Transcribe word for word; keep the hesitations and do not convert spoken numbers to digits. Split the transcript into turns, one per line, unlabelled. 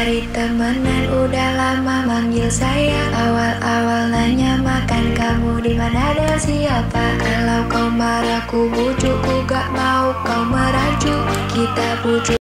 dari temenan udah lama manggil saya. Awal-awal nanya makan kamu di mana dan siapa. Kalau kau marah ku bujuk, ku gak mau kau merajuk. Kita bujuk